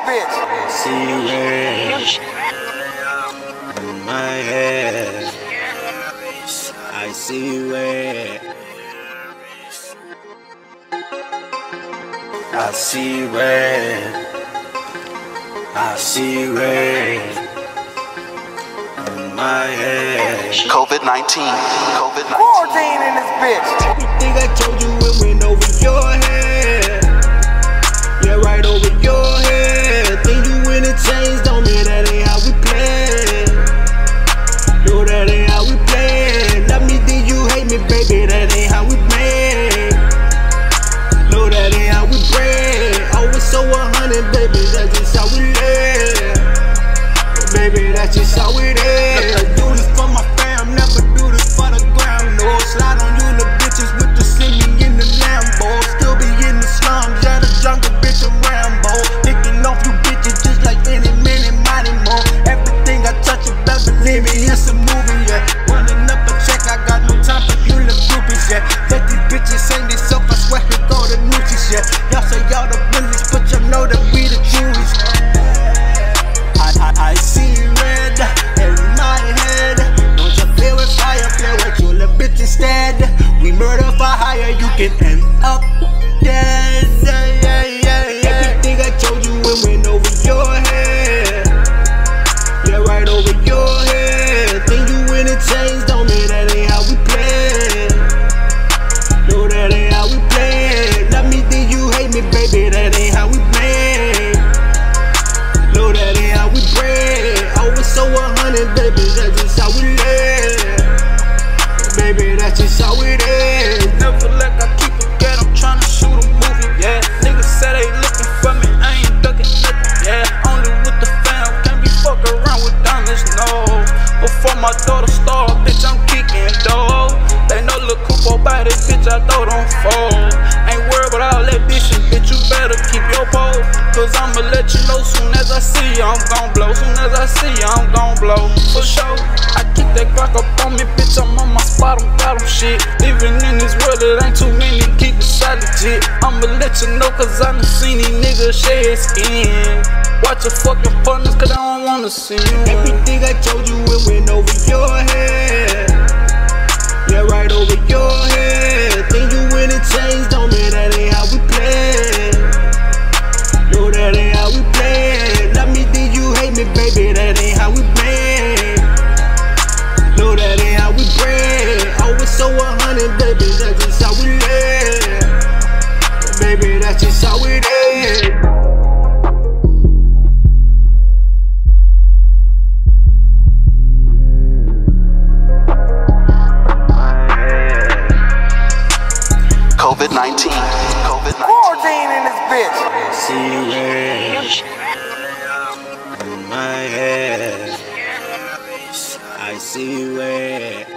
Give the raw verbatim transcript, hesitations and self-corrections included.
bitch. I see red in my head. I see red. I see red. I see red in my head. COVID nineteen. COVID nineteen. Quarantine in this bitch. Everything I told you it went over your head. Yeah, right over your head. Think you win and change, don't mean that ain't how we play. No, that ain't how we play. Love me, then you hate me, baby, that ain't how we play. No, that ain't how we play. Always so a hundred, baby, that's just how we live. Baby, that's just how it is. I do this for my fam, never do this for the gram. No, slide on you, the bitches with the singing in the Lambo. Still be in the slums, yeah, the jungle, bitch, I'm Rambo. Picking off you bitches just like any minute, mighty more. Everything I touch, you better believe me, it's a movie, yeah. Running up a check, I got no time for you little groupies, yeah. Let these bitches sing this up, I swear to go the noochies, yeah. Y'all say y'all the bullies, but y'all know that we the Jewies. I, I, I see red in my head. Don't you play with fire, play with you little bitch instead. We murder for hire, you can end up dead. Yeah, yeah, yeah, yeah. Everything I told you it went over your head. Yeah, right over your head. Think you win and change, don't mean that ain't how we play. No, that ain't how we play. Love me, then you hate me, baby, that ain't how we play. No, that ain't how we pray. Always so a hundred, baby, that's just how we live. Baby, that's just how it is. Never let I keep it get, I'm tryna shoot a movie, yeah. Niggas say they looking for me, I ain't ducking nothing, yeah. Only with the fam, can't be fuck around with diamonds, no. Before my daughter start, bitch, I'm kicking, though. They know look Kupo by this bitch, I throw don't fold. Ain't worried about all that bitch, bitch, you better keep your pole. Cause I'ma let you know soon as I see you, I'm gon' blow. Soon as I see you, I'm gon' blow. For sure, I keep that Glock up on me, bitch, I'm on my spot, I'm got 'em shit. Even in this world, it ain't too many, keep it solid legit. I'ma let you know, cause I done seen these niggas shed skin. Watch your fucking partners, cause I don't wanna see you. Everything I told you, it went over your head. Yeah, right over your head. Think you win and change, don't mean that ain't how we play. No, that ain't how we play. Love me, then you hate me, baby, that ain't how we play. No, that ain't how we pray. Always so a hundred, baby, that's just how we live. Baby, that's just how it is. COVID nineteen. COVID nineteen. Quarantine in this bitch. I see red in my head. I see red.